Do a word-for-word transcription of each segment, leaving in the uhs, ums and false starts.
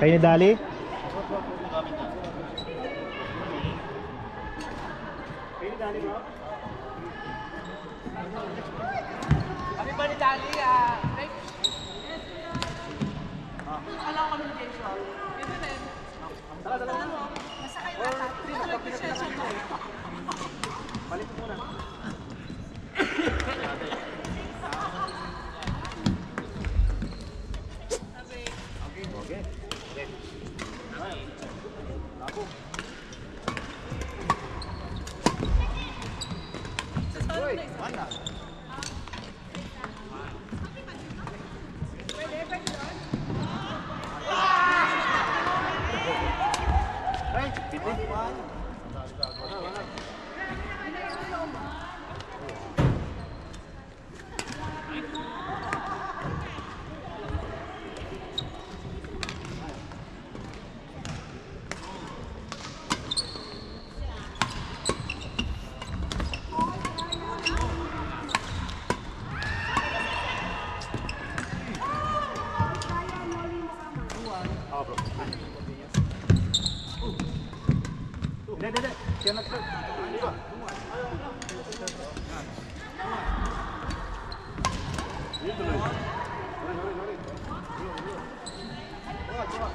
Kayo ni Dali? Kayo ni Dali bro? Kami ba ni Dali? Ah, Rex? Alam ko communication. Yun din. Dala, dala. Basta kayo ata. Nag-session mo. Balik mo muna. Okay. Okay. Labo. Uy, mana? Hey, pitih. Oh, bro. Hindi, hindi, hindi. Siya nag-start. Dito lang. Sorry, sorry, sorry. Coba, coba.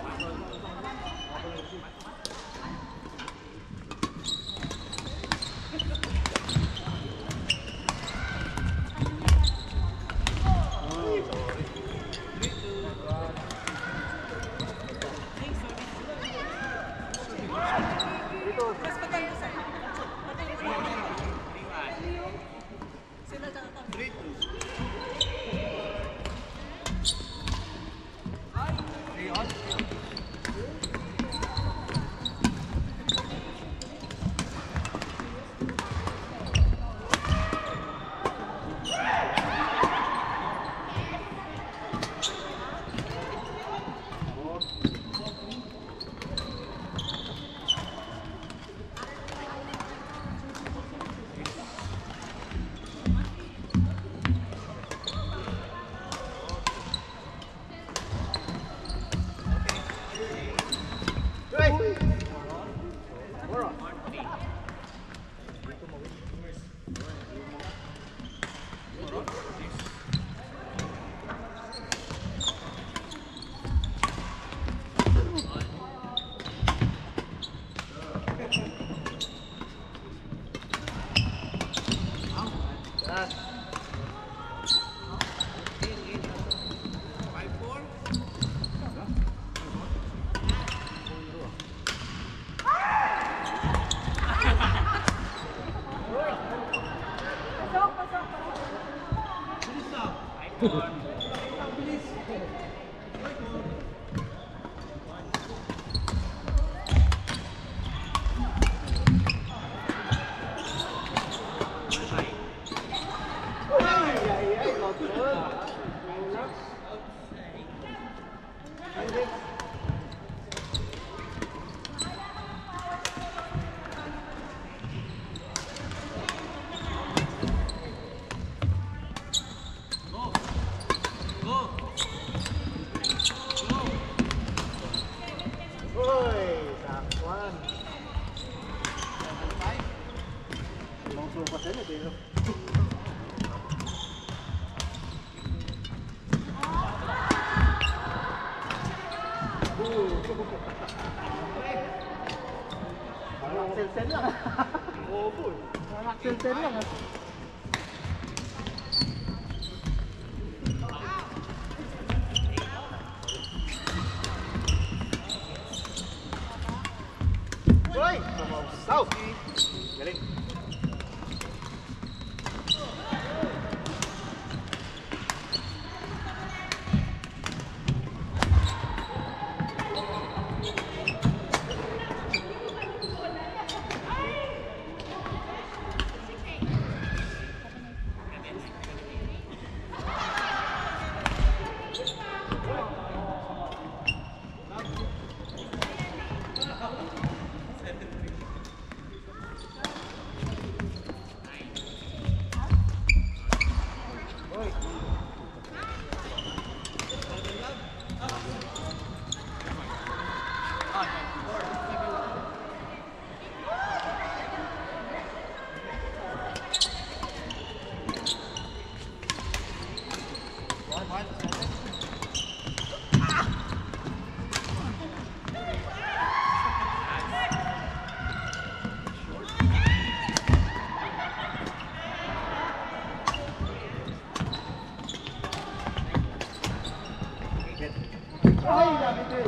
Sel-sel lang. Oo po. Sel-sel lang. Uy! South! Galing. Ay, lapit eh.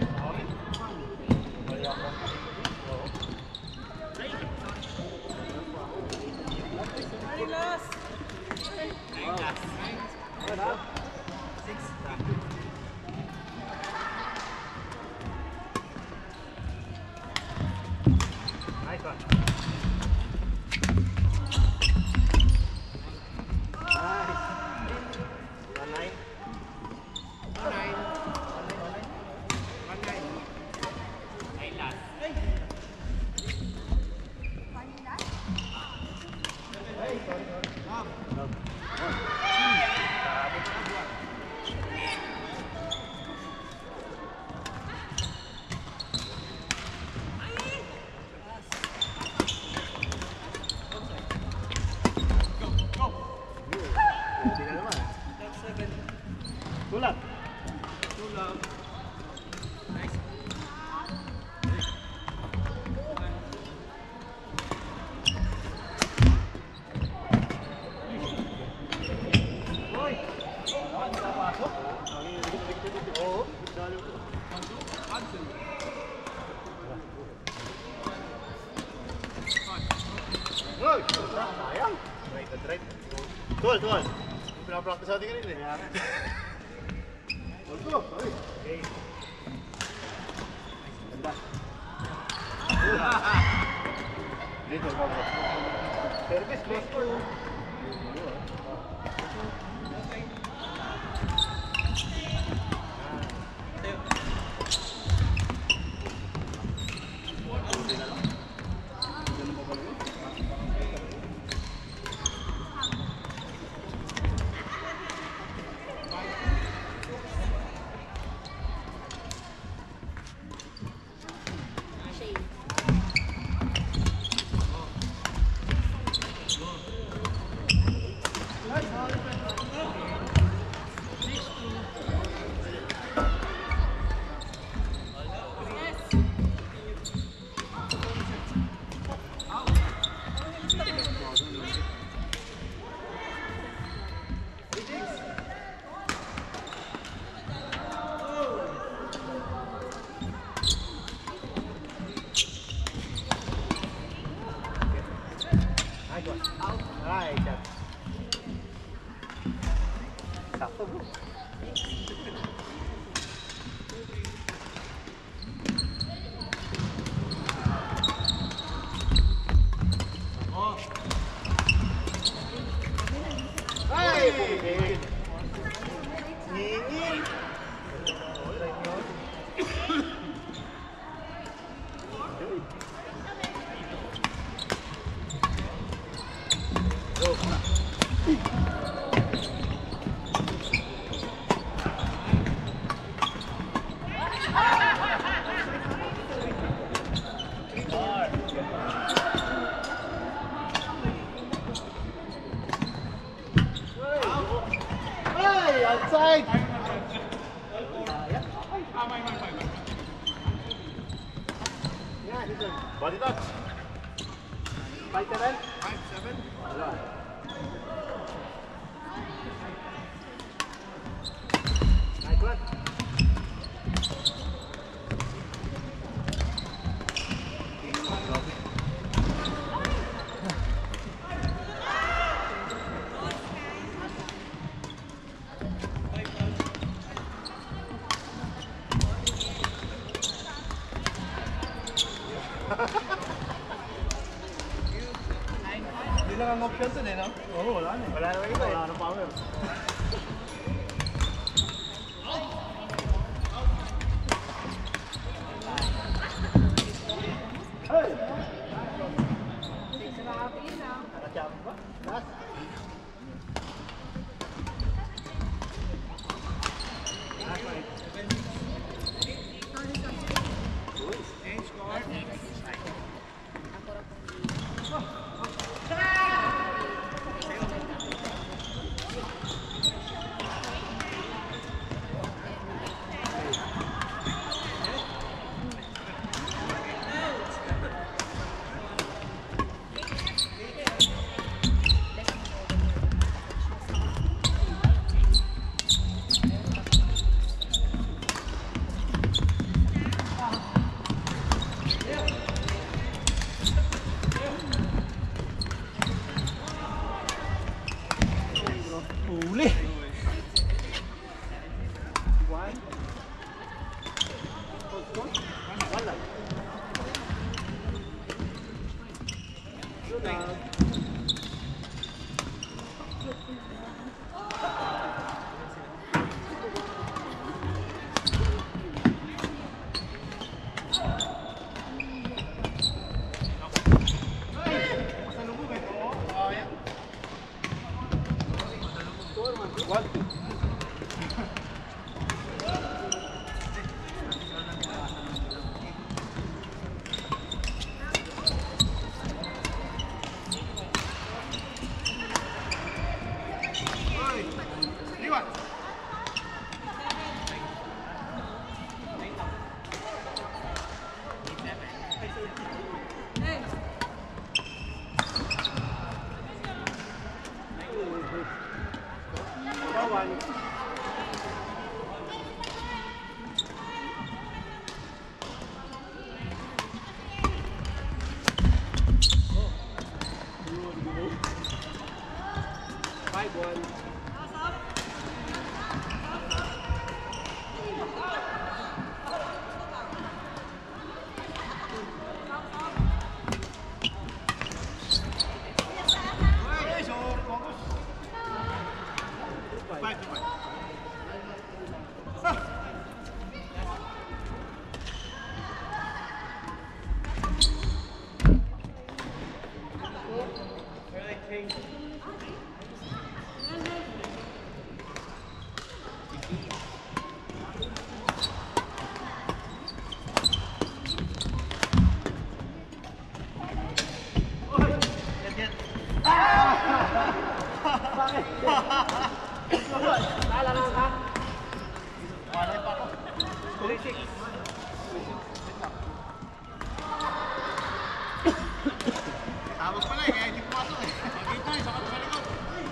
Nice one. Tulak. Tulak. Nice. Hoy. Oo. Hoy, sayang. Right, that's right. Tuwal, tuwal. Pinapractice natin kanina eh. Let's go. Okay. Ganda. Dito, baba. Service, please. Ay, shot. Sakto, bro. Ay! Ngingin! Hey, outside! Yeah, dito. Body touch. Five seven? Five seven? Wala. Nice one. Hindi lang ang option dun eh, no? Oo, wala na. Wala na iba eh. Wala na power. Hey! Six na kapilin na. Nakachapin ba? Last. Last one. Tapos pala eh, kaya hindi pumasok eh. Magkita eh, sakot sa likod.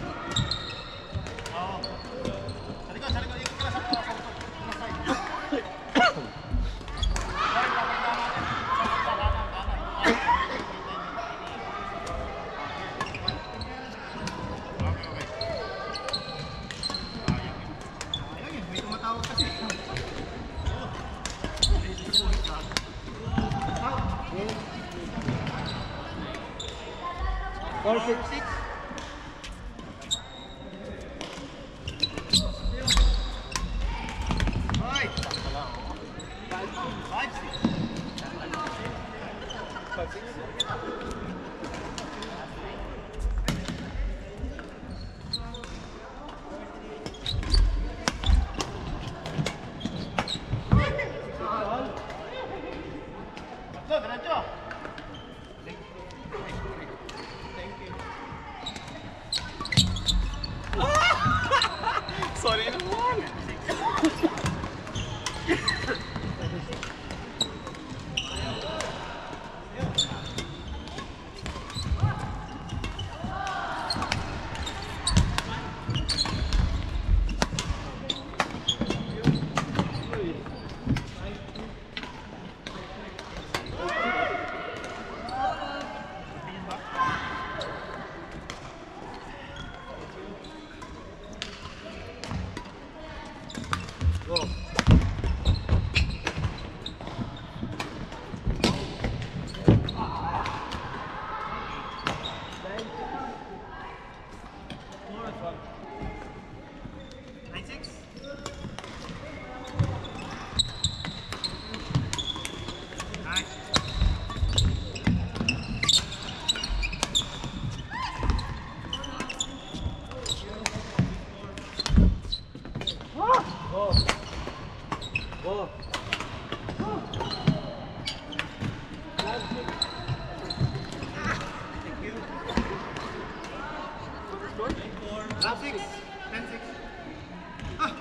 Oo. Sa likod, sa likod. Ikot ka na sa likod. Sa side. Balik, balik lang natin. Sakot sa kanan, kanan. Okay, okay. Ayun yun, may tumatawag kasi. Four, six, six. Hoy! Five, six. Diretso, diretso. Sorry naman. Go. Nine six. Nice. Go. Go. Lap six. Ten six. Ah.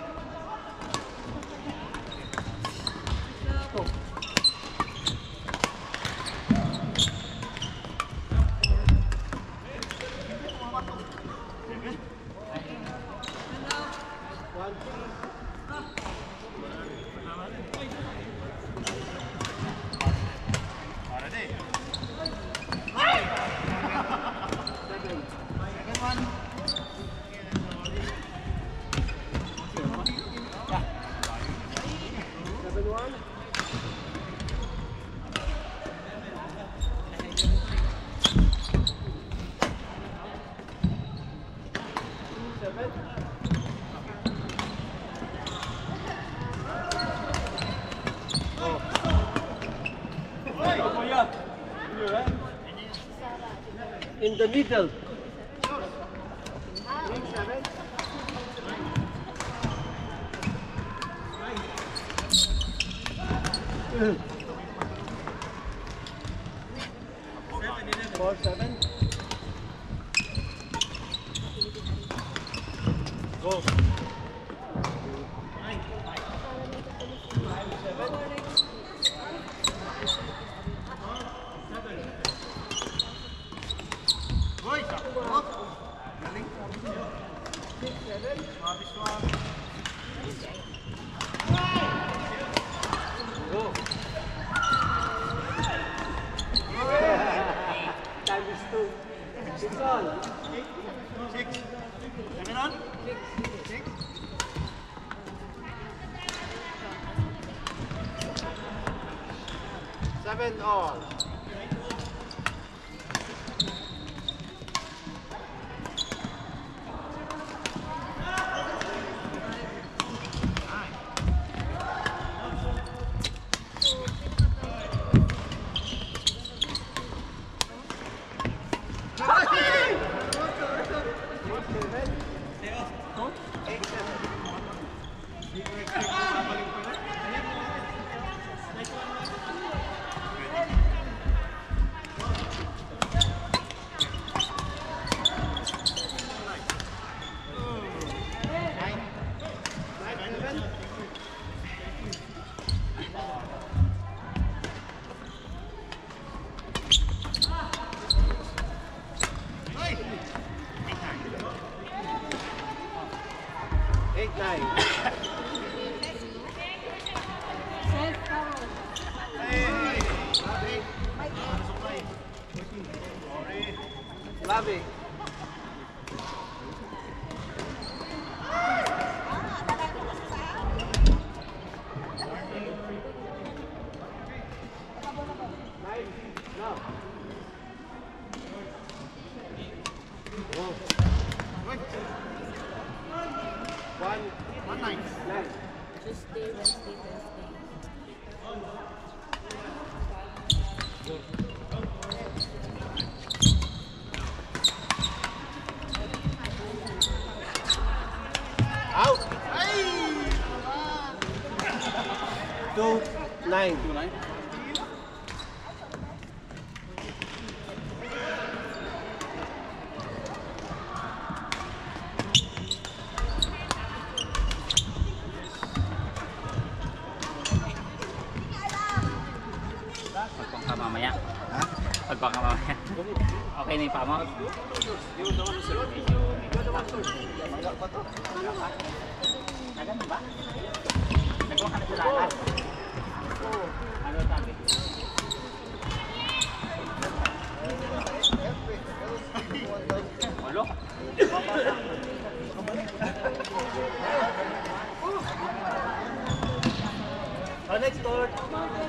Para din. Second one. Seven, one. Seven. Oh, yeah. You right? In the middle. Three, seven. Four, seven. Go. Hoy, sakto. Galing. Six, seven. Swabe, swabe. Go. Time is two. Six on. Six. Seven on? Six. Seven all. sabi. One, one nine. Tuesday, Wednesday, Thursday. Out! Two, nine. Two nine. Pagpang ka mamaya. Ha? Pagpang ka mamaya. Okay na yung pa mo? Mangga pa to. Nagano ba? Nagkuha ka na sa lahat. Ano sabi? Walo? Oh, next court.